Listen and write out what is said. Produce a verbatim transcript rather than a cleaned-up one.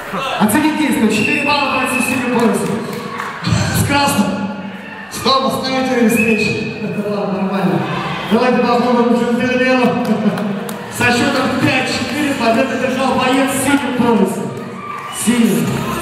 Оценить действие. четыре балла бойцы синего пояса. С красным. Стоп, остановите время встречи. Ладно, нормально. Давайте попробуем уже переделу. Со счетом пять четыре победу держал боец синего пояса. Синий.